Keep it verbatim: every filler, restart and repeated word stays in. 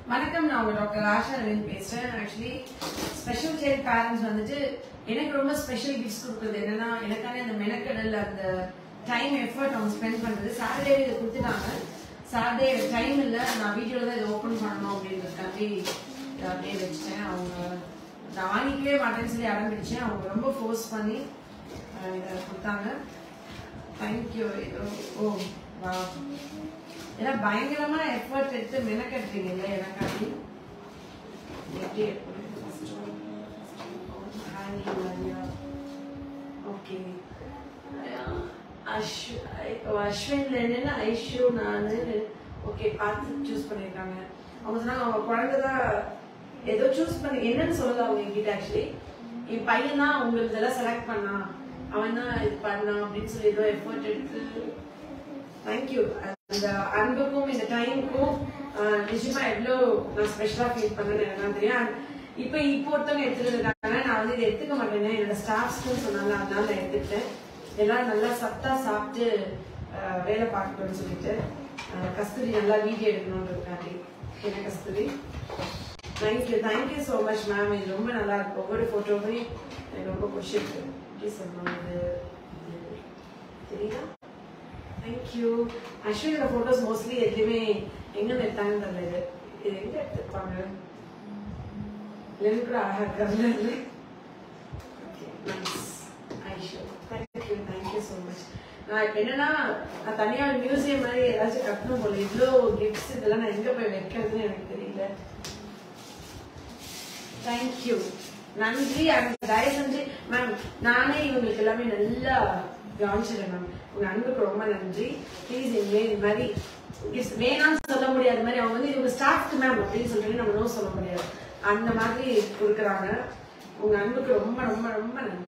வணக்கம், நான் உங்க டாக்டர் ஆஷா லெனின் பேசுறேன். ஆக்சுவலி ஸ்பெஷல் சைல்ட் பேரண்ட்ஸ் வந்துட்டு எனக்கு ரொம்ப ஸ்பெஷல் கிஃப்ட்ஸ் கொடுக்குறது என்னன்னா, எனக்கான அந்த மெனக்கடல், அந்த டைம் எஃபர்ட் அவங்க ஸ்பெண்ட் பண்றது. சாட்டர்டே இதை கொடுத்துட்டாங்க. சாட்டர்டே டைம் இல்லை, நான் வீடியோல தான் இதை ஓப்பன் பண்ணணும் அப்படின்றதுக்காண்டி அப்படியே வச்சுட்டேன். அவங்க நான் வாங்கிக்கவே மாட்டேன்னு சொல்லி ஆரம்பிச்சேன். அவங்க ரொம்ப ஃபோர்ஸ் பண்ணி இதை கொடுத்தாங்க. தேங்க்யூ. ஓ வா, ஏன்னா பயங்கரமா எஃபர்ட் எடுத்து மெனக்கட்டுறீங்க இல்லை எனக்காண்டி. ஓகே, அஸ்வின் லெனின் ஐஷு நான் ஓகே பார்த்து சூஸ் பண்ணியிருக்காங்க. அவங்க சொன்னாங்க அவங்க குழந்தைதான் ஏதோ சூஸ் பண்ணி என்னன்னு சொல்லல அவங்க என்கிட்ட. ஆக்சுவலி என் பையன் தான் உங்களுக்கு இதெல்லாம் செலக்ட் பண்ணான், அவன் தான் இது பண்ணான் அப்படின்னு சொல்லி ஏதோ எஃபர்ட் எடுத்து. தேங்க்யூ. அந்த அன்புக்கும் இந்த டைமுக்கும் நிஜமா எவ்வளோ நான் ஸ்பெஷலா ஃபீல் பண்ணேன்னு எனக்கு தெரியும். இப்ப இப்போ ஒருத்தவங்க எடுத்துட்டு இருக்காங்க, நான் வந்து இதை எடுத்துக்க மாட்டேன்னு என்னோட ஸ்டாஃப்ஸ்ன்னு சொன்னாங்க, அதனால நான் எடுத்துக்கிட்டேன். எல்லாரும் நல்லா சத்தா சாப்பிட்டு வேலை பார்க்கணும்னு சொல்லிட்டு கஸ்தூரி நல்லா வீடியோ எடுக்கணும்ன்றதுக்காண்டி என்ன Kasthuri. Thank you thank you so much ma'am. இது ரொம்ப நல்லா இருக்கு. ஒவ்வொரு போட்டோவுமே எனக்கு ரொம்ப பிடிச்சிருக்கு. எப்படி சொல்லணும், இது தெரியுதா? தேங்க்யூ. அஸ்வினோட போட்டோஸ் மோஸ்ட்லி எதுவுமே எங்க எடுத்தாங்கன்னு தெரியல. இது எங்க எடுத்துருப்பாங்க? லெனின் கூட அழகா இருக்காரு. Aishu thank you thank you so much. நான் இப்போ என்னன்னா, நான் தனியாக மியூசியம் மாதிரி ஏதாச்சும் கட்டணும் போல. இவ்வளோ கிஃப்ட்ஸ் இதெல்லாம் நான் எங்கே போய் வைக்கிறதுன்னு எனக்கு தெரியல. தேங்க்யூ, நன்றி. தயவு செஞ்சு மேம், நானே இவங்களுக்கு எல்லாமே நல்லா கவனிச்சிடுறேன் மேம். உங்க அன்புக்கு ரொம்ப நன்றி. ப்ளீஸ் இனிமே இது மாதிரி கிஃப்ட்ஸ் வேணாம்னு சொல்ல முடியாத மாதிரி அவங்க வந்து இவங்க ஸ்டாஃப்க்கு மேம் அப்படின்னு சொல்லிட்டு நம்ம நோ சொல்ல முடியாது. அந்த மாதிரி கொடுக்குறாங்க. உங்க அன்புக்கு ரொம்ப ரொம்ப ரொம்ப நன்றி.